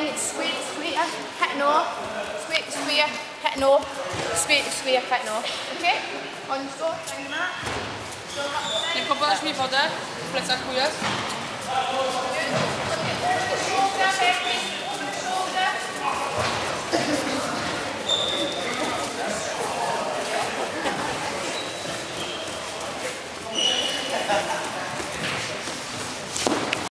line, it's square to square, hitting off, square to square, hitting off, square to square, hitting off. Okay? On stop, down the mat. Nie podasz mi wodę, w plecach jest.